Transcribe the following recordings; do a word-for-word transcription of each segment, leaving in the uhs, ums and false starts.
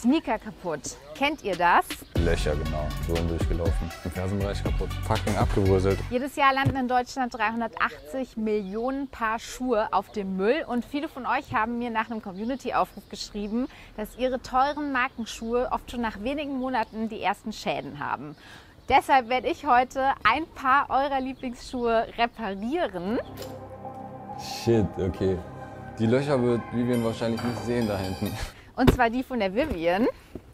Sneaker kaputt. Kennt ihr das? Löcher, genau. Sohlen durchgelaufen. Im Fersenbereich kaputt. Fucking abgewurselt. Jedes Jahr landen in Deutschland dreihundertachtzig Millionen Paar Schuhe auf dem Müll. Und viele von euch haben mir nach einem Community-Aufruf geschrieben, dass ihre teuren Markenschuhe oft schon nach wenigen Monaten die ersten Schäden haben. Deshalb werde ich heute ein paar eurer Lieblingsschuhe reparieren. Shit, okay. Die Löcher wird Vivian wahrscheinlich nicht sehen da hinten. Und zwar die von der Vivian.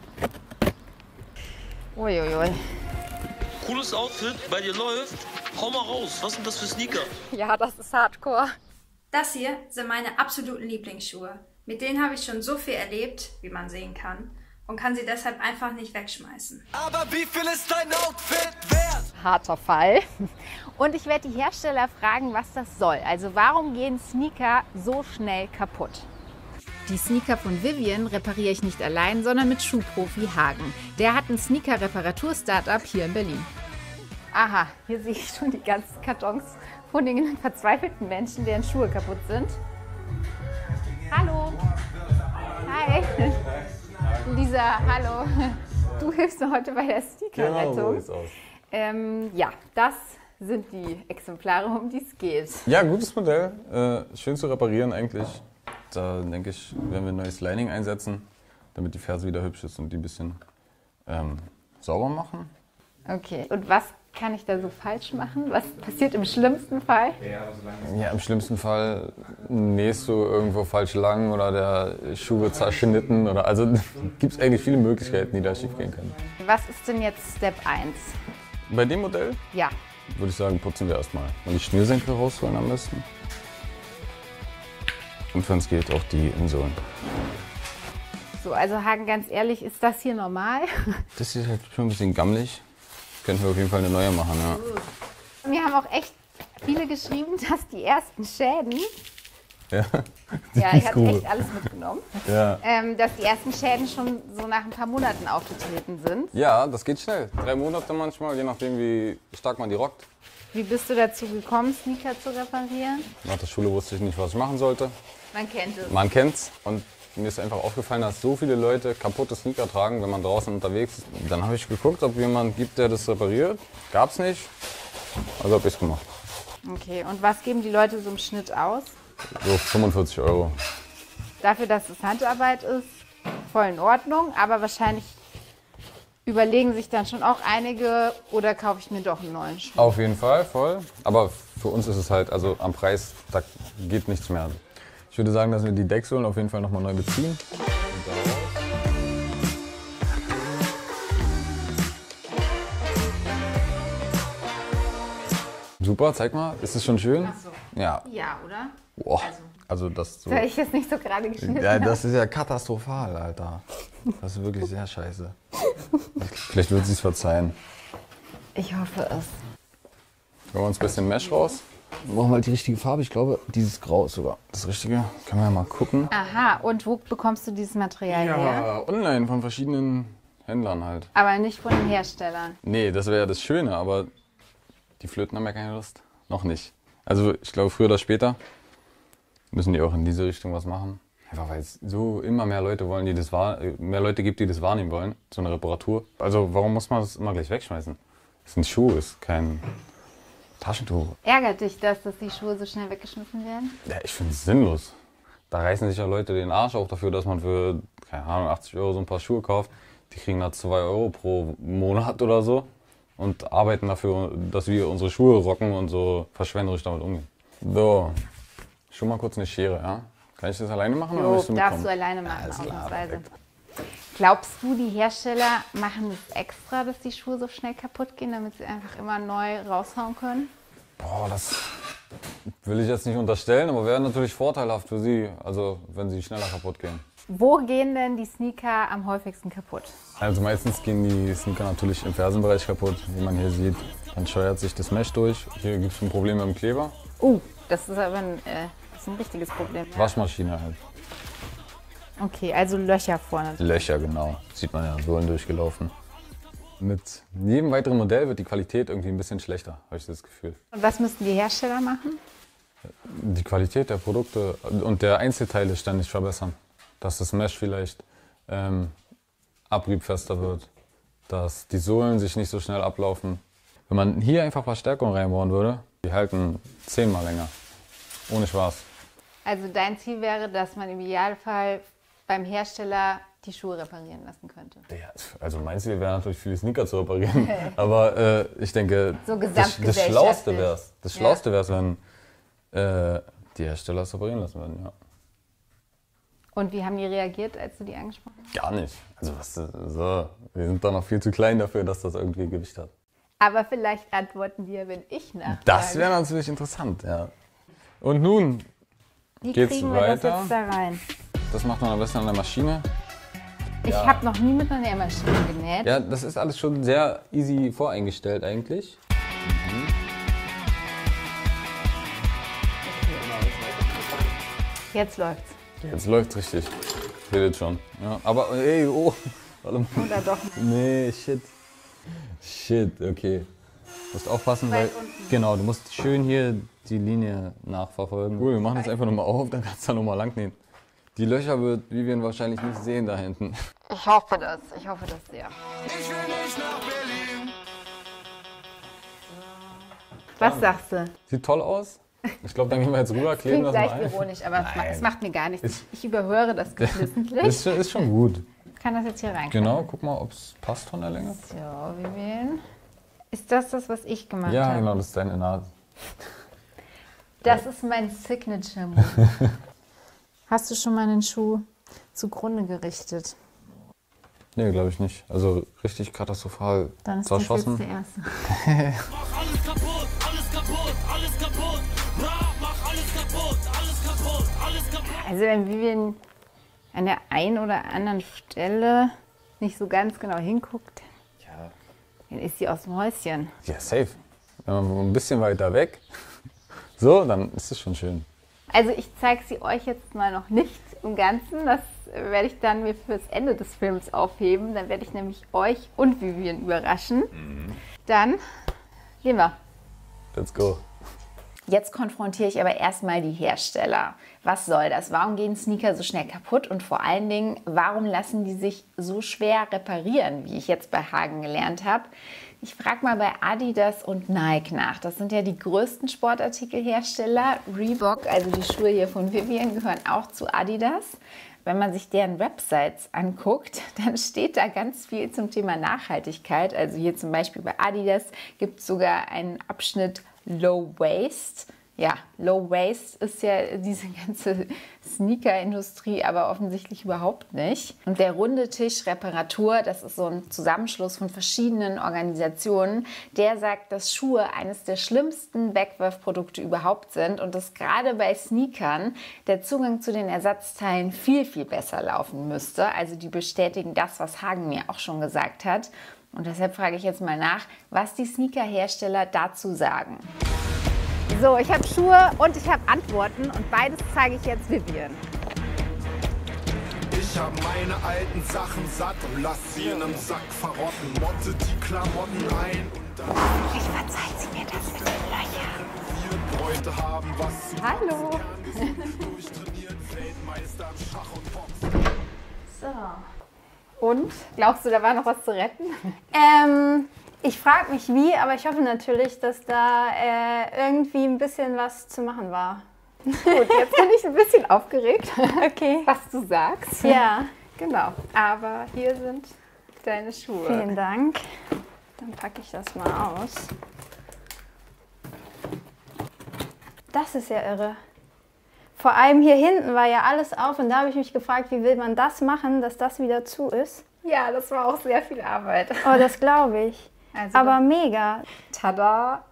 Uiuiui. Cooles Outfit, bei dir läuft. Hau mal raus, was sind das für Sneaker? Ja, das ist Hardcore. Das hier sind meine absoluten Lieblingsschuhe. Mit denen habe ich schon so viel erlebt, wie man sehen kann, und kann sie deshalb einfach nicht wegschmeißen. Aber wie viel ist dein Outfit wert? Harter Fall. Und ich werde die Hersteller fragen, was das soll. Also warum gehen Sneaker so schnell kaputt? Die Sneaker von Vivian repariere ich nicht allein, sondern mit Schuhprofi Hagen. Der hat ein Sneaker-Reparatur-Startup hier in Berlin. Aha, hier sehe ich schon die ganzen Kartons von den verzweifelten Menschen, deren Schuhe kaputt sind. Hallo. Hi. Lisa, hallo. Du hilfst mir heute bei der Sneaker-Rettung. Genau, so sieht's aus. Ähm, ja, das sind die Exemplare, um die es geht. Ja, gutes Modell. Äh, schön zu reparieren eigentlich. Da denke ich, werden wir ein neues Lining einsetzen, damit die Ferse wieder hübsch ist und die ein bisschen ähm, sauber machen. Okay, und was kann ich da so falsch machen? Was passiert im schlimmsten Fall? Ja, im schlimmsten Fall nähst du irgendwo falsch lang oder der Schuh wird zerschnitten. Oder, also gibt es eigentlich viele Möglichkeiten, die da schief gehen können. Was ist denn jetzt Step eins? Bei dem Modell Ja. würde ich sagen, putzen wir erstmal. Und die Schnürsenkel rausholen am besten. Und wenn es geht, auch die Insolen. So, also Hagen, ganz ehrlich, ist das hier normal? Das ist halt schon ein bisschen gammelig. Könnten wir auf jeden Fall eine neue machen, ja. Mir haben auch echt viele geschrieben, dass die ersten Schäden, Ja, ja, ich habe echt alles mitgenommen, ja. ähm, dass die ersten Schäden schon so nach ein paar Monaten aufgetreten sind. Ja, das geht schnell. Drei Monate manchmal, je nachdem wie stark man die rockt. Wie bist du dazu gekommen, Sneaker zu reparieren? Nach der Schule wusste ich nicht, was ich machen sollte. Man kennt es. Man kennt's und mir ist einfach aufgefallen, dass so viele Leute kaputte Sneaker tragen, wenn man draußen unterwegs ist. Dann habe ich geguckt, ob jemand gibt, der das repariert. Gab's nicht, also habe ich's gemacht. Okay, und was geben die Leute so im Schnitt aus? So fünfundvierzig Euro. Dafür, dass es Handarbeit ist, voll in Ordnung, aber wahrscheinlich überlegen sich dann schon auch einige, oder kaufe ich mir doch einen neuen Schuh? Auf jeden Fall, voll. Aber für uns ist es halt, also am Preis, da geht nichts mehr. Ich würde sagen, dass wir die Decksohlen auf jeden Fall nochmal neu beziehen. Super, zeig mal. Ist es schon schön? Ach so. Ja. Ja, oder? Boah. Also. Also das so. Da ich jetzt nicht so gerade geschnitten Ja, habe. das ist ja katastrophal, Alter. Das ist wirklich sehr scheiße. Vielleicht wird sie es verzeihen. Ich hoffe es. Holen wir uns ein bisschen Mesh raus. Wir brauchen halt die richtige Farbe. Ich glaube, dieses Grau ist sogar das Richtige. Können wir ja mal gucken. Aha, und wo bekommst du dieses Material her? Ja, online von verschiedenen Händlern halt. Aber nicht von den Herstellern. Nee, das wäre ja das Schöne, aber die Flöten haben ja keine Lust. Noch nicht. Also ich glaube, früher oder später müssen die auch in diese Richtung was machen. Einfach weil es so immer mehr Leute wollen, die das wahr, mehr Leute gibt, die das wahrnehmen wollen, so eine Reparatur. Also warum muss man das immer gleich wegschmeißen? Das ist ein Schuh, ist kein Taschentuch. Ärgert dich das, dass die Schuhe so schnell weggeschmissen werden? Ja, ich finde es sinnlos. Da reißen sich ja Leute den Arsch auf dafür, dass man für, keine Ahnung, achtzig Euro so ein paar Schuhe kauft. Die kriegen da zwei Euro pro Monat oder so und arbeiten dafür, dass wir unsere Schuhe rocken und so verschwenderisch damit umgehen. So, schon mal kurz eine Schere, ja? Kann ich das alleine machen oder Jo, möchtest du darfst mitkommen? du alleine machen, Alles klar, ausnahmsweise. perfekt. Glaubst du, die Hersteller machen das extra, dass die Schuhe so schnell kaputt gehen, damit sie einfach immer neu raushauen können? Boah, das will ich jetzt nicht unterstellen, aber wäre natürlich vorteilhaft für sie, also wenn sie schneller kaputt gehen. Wo gehen denn die Sneaker am häufigsten kaputt? Also meistens gehen die Sneaker natürlich im Fersenbereich kaputt, wie man hier sieht. Dann scheuert sich das Mesh durch. Hier gibt es ein Problem mit dem Kleber. Uh, das ist aber ein, äh, das ist ein richtiges Problem. Waschmaschine halt. Okay, also Löcher vorne. Löcher, genau. Sieht man ja, Sohlen durchgelaufen. Mit jedem weiteren Modell wird die Qualität irgendwie ein bisschen schlechter, habe ich das Gefühl. Und was müssten die Hersteller machen? Die Qualität der Produkte und der Einzelteile ständig verbessern. Dass das Mesh vielleicht ähm, Abrieb fester wird, dass die Sohlen sich nicht so schnell ablaufen. Wenn man hier einfach ein paar Stärkungen reinbauen würde, die halten zehnmal länger. Ohne Spaß. Also dein Ziel wäre, dass man im Idealfall beim Hersteller die Schuhe reparieren lassen könnte. Ja, also mein Ziel wäre natürlich, viele Sneaker zu reparieren. Aber äh, ich denke, so das, das Schlauste wäre es, das Schlauste ja. wäre es, wenn äh, die Hersteller es reparieren lassen würden. Ja. Und wie haben die reagiert, als du die angesprochen hast? Gar nicht. Also was, so, wir sind da noch viel zu klein dafür, dass das irgendwie Gewicht hat. Aber vielleicht antworten die ja, wenn ich nachfrage. Das wäre natürlich interessant, ja. Und nun wie geht's kriegen wir weiter. Das jetzt da rein? Das macht man am besten an der Maschine. Ich ja. habe noch nie mit einer Nähmaschine genäht. Ja, das ist alles schon sehr easy voreingestellt eigentlich. Mhm. Jetzt läuft's. Jetzt läuft's richtig. Redet schon. Ja, aber ey, oh. Warte mal. Oder doch. Nee, shit. Shit, okay. Du musst aufpassen, weil. Unten. Genau, du musst schön hier die Linie nachverfolgen. Cool, wir machen das einfach nochmal auf, dann kannst du da nochmal lang nähen. Die Löcher wird Vivian wahrscheinlich nicht sehen da hinten. Ich hoffe das, ich hoffe das sehr. Ich will nicht nach Berlin. Was sagst du? Sieht toll aus. Ich glaube, dann gehen wir jetzt rüber, kleben Klingt das mal leicht ein. ironisch, aber es macht, es macht mir gar nichts. Ist- Ich überhöre das geflissentlich. Ist, schon- ist schon gut. Kann das jetzt hier rein? Genau, guck mal, ob es passt von der Länge. So, Vivian. Ist das das, was ich gemacht Ja, habe? genau, das ist deine Nase. Das ist mein Signature-Move. Hast du schon mal einen Schuh zugrunde gerichtet? Nee, glaube ich nicht. Also richtig katastrophal Dann ist das zerschossen. jetzt der erste. Mach alles kaputt, alles kaputt, alles kaputt. Bra, mach alles kaputt, alles kaputt, alles kaputt. Also wenn Vivian an der einen oder anderen Stelle nicht so ganz genau hinguckt, Ja. dann ist sie aus dem Häuschen. Ja, safe. Wenn man ein bisschen weiter weg, so, dann ist es schon schön. Also ich zeige sie euch jetzt mal noch nicht im Ganzen. Das werde ich dann mir fürs Ende des Films aufheben. Dann werde ich nämlich euch und Vivian überraschen. Dann gehen wir. Let's go. Jetzt konfrontiere ich aber erstmal die Hersteller. Was soll das? Warum gehen Sneaker so schnell kaputt? Und vor allen Dingen, warum lassen die sich so schwer reparieren, wie ich jetzt bei Hagen gelernt habe? Ich frage mal bei Adidas und Nike nach. Das sind ja die größten Sportartikelhersteller. Reebok, also die Schuhe hier von Vivian, gehören auch zu Adidas. Wenn man sich deren Websites anguckt, dann steht da ganz viel zum Thema Nachhaltigkeit. Also hier zum Beispiel bei Adidas gibt es sogar einen Abschnitt Low Waste. Ja, Low Waste ist ja diese ganze Sneaker-Industrie, aber offensichtlich überhaupt nicht. Und der runde Tisch Reparatur, das ist so ein Zusammenschluss von verschiedenen Organisationen, der sagt, dass Schuhe eines der schlimmsten Wegwerfprodukte überhaupt sind und dass gerade bei Sneakern der Zugang zu den Ersatzteilen viel, viel besser laufen müsste. Also die bestätigen das, was Hagen mir auch schon gesagt hat. Und deshalb frage ich jetzt mal nach, was die Sneaker-Hersteller dazu sagen. So, ich habe Schuhe und ich habe Antworten und beides zeige ich jetzt Vivian. Ich hab meine alten Sachen satt und lass sie in einem Sack verrotten. Motte die Klamotten ein und dann Ich verzeiht sie mir das mit den Löchern. wir Bräute haben, was zu Hallo. durchtrainiert, Weltmeister im Schach und Boxen. So. Und? Glaubst du, da war noch was zu retten? Ähm, ich frage mich wie, aber ich hoffe natürlich, dass da äh, irgendwie ein bisschen was zu machen war. Gut, jetzt bin ich ein bisschen aufgeregt, Okay. was du sagst. Ja, Genau. Aber hier sind deine Schuhe. vielen Dank. Dann packe ich das mal aus. Das ist ja irre. Vor allem hier hinten war ja alles auf und da habe ich mich gefragt, wie will man das machen, dass das wieder zu ist. Ja, das war auch sehr viel Arbeit. Oh, das glaube ich. Also Aber mega. tada!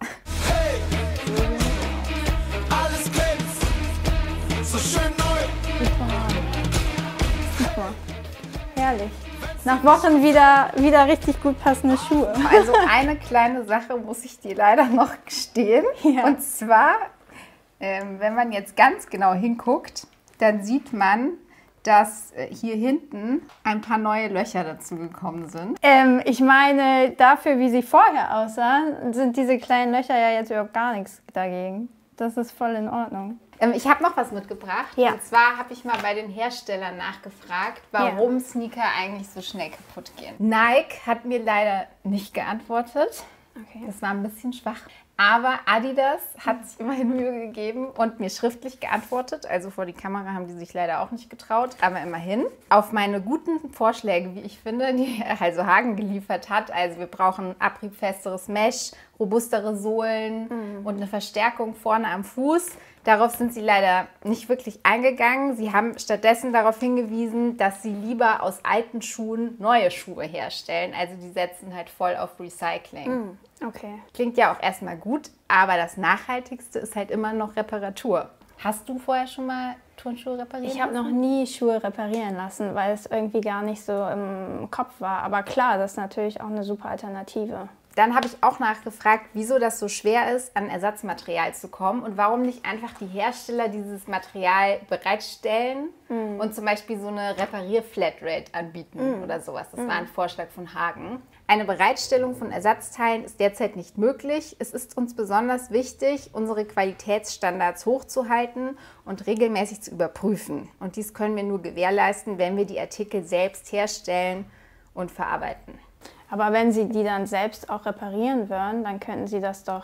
Alles glänzt, so schön neu. Super. Herrlich. Nach Wochen wieder, wieder richtig gut passende Schuhe. Also eine kleine Sache muss ich dir leider noch gestehen. Ja. Und zwar, ähm, wenn man jetzt ganz genau hinguckt, dann sieht man, dass äh, hier hinten ein paar neue Löcher dazu gekommen sind. Ähm, ich meine, dafür, wie sie vorher aussahen, sind diese kleinen Löcher ja jetzt überhaupt gar nichts dagegen. Das ist voll in Ordnung. Ähm, ich habe noch was mitgebracht. Ja. Und zwar habe ich mal bei den Herstellern nachgefragt, warum ja. Sneaker eigentlich so schnell kaputt gehen. Nike hat mir leider nicht geantwortet. Okay. Das war ein bisschen schwach. Aber Adidas hat sich immerhin Mühe gegeben und mir schriftlich geantwortet. Also vor die Kamera haben die sich leider auch nicht getraut, aber immerhin. Auf meine guten Vorschläge, wie ich finde, die also Hagen geliefert hat. Also wir brauchen abriebfesteres Mesh, robustere Sohlen mhm. und eine Verstärkung vorne am Fuß. Darauf sind sie leider nicht wirklich eingegangen. Sie haben stattdessen darauf hingewiesen, dass sie lieber aus alten Schuhen neue Schuhe herstellen. Also die setzen halt voll auf Recycling. Mm, okay. Klingt ja auch erstmal gut, aber das Nachhaltigste ist halt immer noch Reparatur. Hast du vorher schon mal Turnschuhe repariert? Ich habe noch nie Schuhe reparieren lassen, weil es irgendwie gar nicht so im Kopf war. Aber klar, das ist natürlich auch eine super Alternative. Dann habe ich auch nachgefragt, wieso das so schwer ist, an Ersatzmaterial zu kommen und warum nicht einfach die Hersteller dieses Material bereitstellen mm. und zum Beispiel so eine Reparier-Flatrate anbieten mm. oder sowas. Das mm. war ein Vorschlag von Hagen. Eine Bereitstellung von Ersatzteilen ist derzeit nicht möglich. Es ist uns besonders wichtig, unsere Qualitätsstandards hochzuhalten und regelmäßig zu überprüfen. Und dies können wir nur gewährleisten, wenn wir die Artikel selbst herstellen und verarbeiten. Aber wenn Sie die dann selbst auch reparieren würden, dann könnten Sie das doch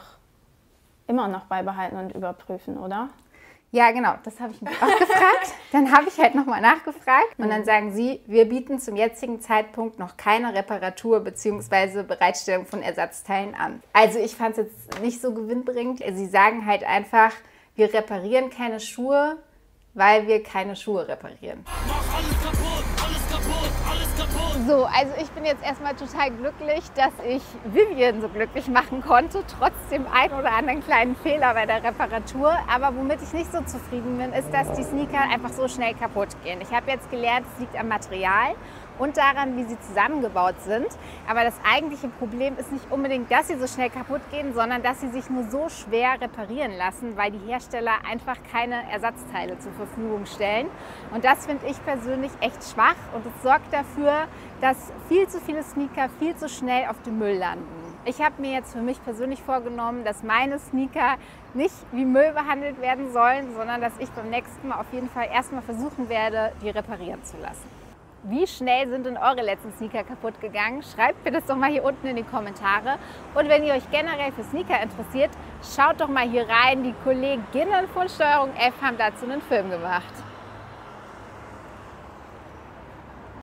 immer noch beibehalten und überprüfen, oder? Ja, genau, das habe ich mich auch gefragt. Dann habe ich halt nochmal nachgefragt und dann sagen sie, wir bieten zum jetzigen Zeitpunkt noch keine Reparatur bzw. Bereitstellung von Ersatzteilen an. Also ich fand es jetzt nicht so gewinnbringend. Sie sagen halt einfach, wir reparieren keine Schuhe, weil wir keine Schuhe reparieren. Mach alles kaputt, alles kaputt, alles kaputt. So, also ich bin jetzt erstmal total glücklich, dass ich Vivian so glücklich machen konnte, trotz dem einen oder anderen kleinen Fehler bei der Reparatur. Aber womit ich nicht so zufrieden bin, ist, dass die Sneaker einfach so schnell kaputt gehen. Ich habe jetzt gelernt, es liegt am Material und daran, wie sie zusammengebaut sind. Aber das eigentliche Problem ist nicht unbedingt, dass sie so schnell kaputt gehen, sondern dass sie sich nur so schwer reparieren lassen, weil die Hersteller einfach keine Ersatzteile zur Verfügung stellen. Und das finde ich persönlich echt schwach und es sorgt dafür, dass viel zu viele Sneaker viel zu schnell auf dem Müll landen. Ich habe mir jetzt für mich persönlich vorgenommen, dass meine Sneaker nicht wie Müll behandelt werden sollen, sondern dass ich beim nächsten Mal auf jeden Fall erstmal versuchen werde, die reparieren zu lassen. Wie schnell sind denn eure letzten Sneaker kaputt gegangen? Schreibt mir das doch mal hier unten in die Kommentare. Und wenn ihr euch generell für Sneaker interessiert, schaut doch mal hier rein. Die Kolleginnen von Steuerung F haben dazu einen Film gemacht.